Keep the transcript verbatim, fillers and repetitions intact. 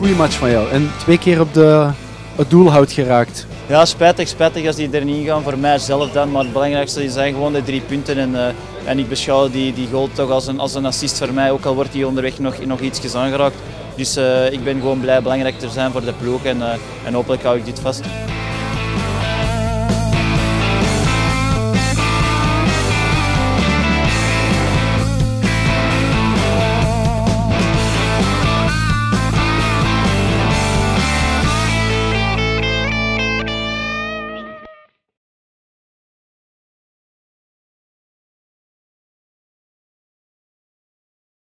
goede match van jou en twee keer op de, het doelhout geraakt. Ja, spijtig, spijtig als die er niet gaan voor mijzelf dan, maar het belangrijkste zijn gewoon de drie punten en, uh, en ik beschouw die, die goal toch als een, als een assist voor mij, ook al wordt die onderweg nog, nog ietsjes aangeraakt. Dus uh, ik ben gewoon blij belangrijk te zijn voor de ploeg en, uh, en hopelijk hou ik dit vast.